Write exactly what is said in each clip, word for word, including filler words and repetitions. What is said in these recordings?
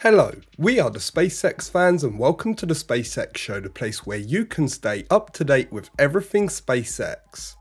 Hello, we are the SpaceX fans and welcome to the SpaceX Show, the place where you can stay up to date with everything SpaceX.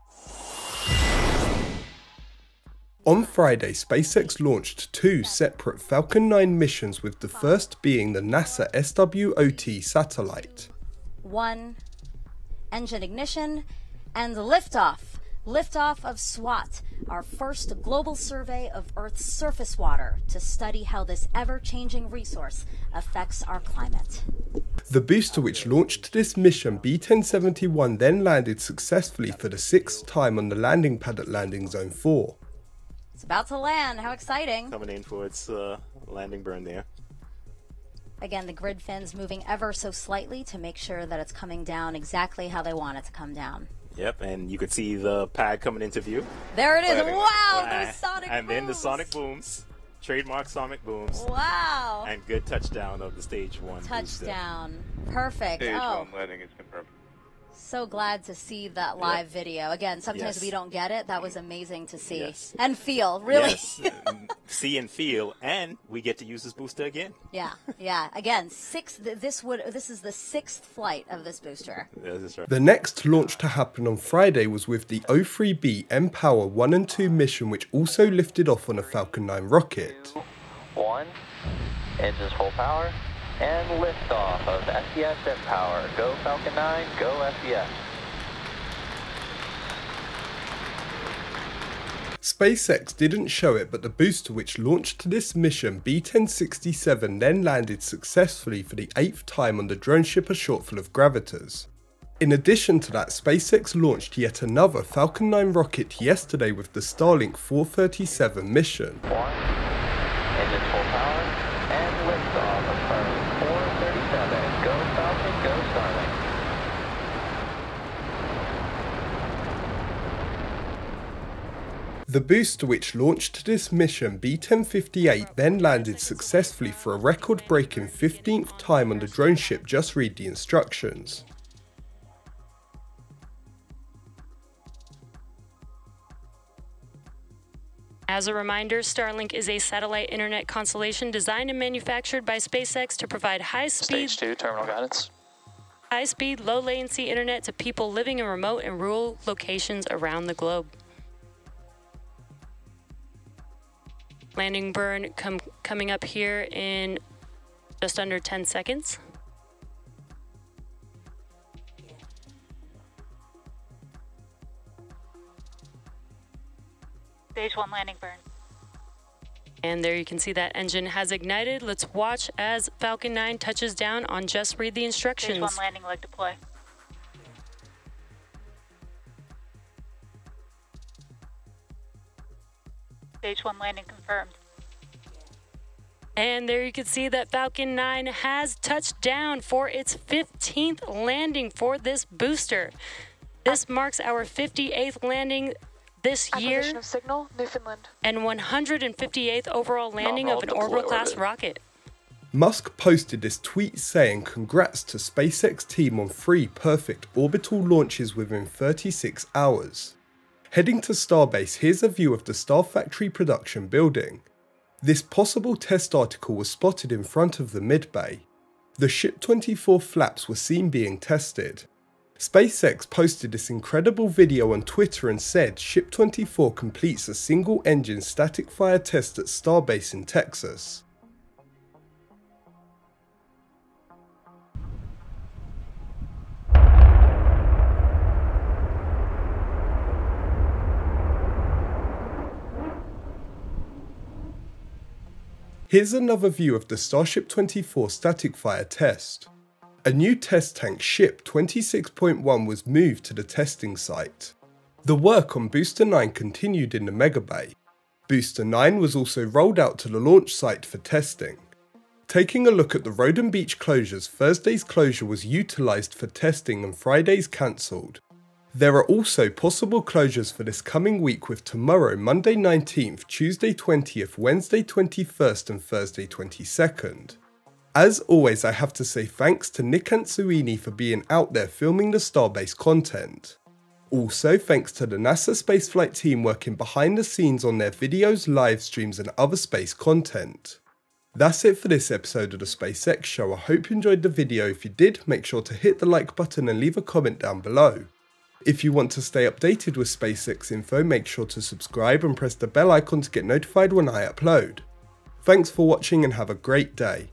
On Friday, SpaceX launched two separate Falcon nine missions, with the first being the NASA S W O T satellite. One, engine ignition, and liftoff. Liftoff of SWOT, our first global survey of Earth's surface water to study how this ever-changing resource affects our climate. The booster which launched this mission, B ten seventy-one, then landed successfully for the sixth time on the landing pad at Landing Zone four. It's about to land, how exciting! Coming in for its uh, landing burn there. Again, the grid fins moving ever so slightly to make sure that it's coming down exactly how they want it to come down. Yep, and you can see the pad coming into view. There it is. Landing. Wow, Uh, those sonic And booms. then the sonic booms. Trademark sonic booms. Wow. And good touchdown of the stage one. Touchdown. Booster. Perfect. Stage oh. one landing is confirmed. So glad to see that live yep. video. Again, sometimes yes. we don't get it. That was amazing to see. Yes. And feel, really. Yes. See and feel, and we get to use this booster again. Yeah, yeah. Again, six. This would. This is the sixth flight of this booster. Yeah, that's right. The next launch to happen on Friday was with the O three B mPOWER one and two mission, which also lifted off on a Falcon nine rocket. One, engines full power, and liftoff of S E S mPOWER. Go Falcon nine, go S E S. SpaceX didn't show it, but the booster which launched this mission, B ten sixty-seven, then landed successfully for the eighth time on the drone ship a short full of gravitors. In addition to that, SpaceX launched yet another Falcon nine rocket yesterday with the Starlink four thirty-seven mission. One, engines full power, and liftoff of Starlink four thirty-seven. Go Falcon, go Starlink. The booster which launched this mission, B ten fifty-eight, then landed successfully for a record-breaking fifteenth time on the drone ship. Just read the instructions. As a reminder, Starlink is a satellite internet constellation designed and manufactured by SpaceX to provide high-speed, Stage two, terminal guidance. high-speed, low-latency internet to people living in remote and rural locations around the globe. Landing burn com coming up here in just under ten seconds. Stage one landing burn. And there you can see that engine has ignited. Let's watch as Falcon nine touches down on Just Read the Instructions. Stage one landing leg deploy. Stage one landing confirmed. And there you can see that Falcon nine has touched down for its fifteenth landing for this booster. This marks our fifty-eighth landing this year. Acquisition of signal, Newfoundland. And one hundred fifty-eighth overall landing of an orbital-class rocket. Musk posted this tweet saying, "Congrats to SpaceX team on three perfect orbital launches within thirty-six hours. Heading to Starbase, here's a view of the Star Factory production building. This possible test article was spotted in front of the mid-bay. The Ship twenty-four flaps were seen being tested. SpaceX posted this incredible video on Twitter and said Ship twenty-four completes a single engine static fire test at Starbase in Texas. Here's another view of the Starship twenty-four static fire test. A new test tank, Ship twenty-six point one, was moved to the testing site. The work on Booster nine continued in the Mega Bay. Booster nine was also rolled out to the launch site for testing. Taking a look at the road and beach closures, Thursday's closure was utilised for testing and Friday's cancelled. There are also possible closures for this coming week, with tomorrow, Monday nineteenth, Tuesday twentieth, Wednesday twenty-first and Thursday twenty-second. As always, I have to say thanks to Nick Antsuini for being out there filming the Starbase content. Also, thanks to the NASA spaceflight team working behind the scenes on their videos, live streams and other space content. That's it for this episode of the SpaceX Show. I hope you enjoyed the video. If you did, make sure to hit the like button and leave a comment down below. If you want to stay updated with SpaceX info, make sure to subscribe and press the bell icon to get notified when I upload. Thanks for watching and have a great day.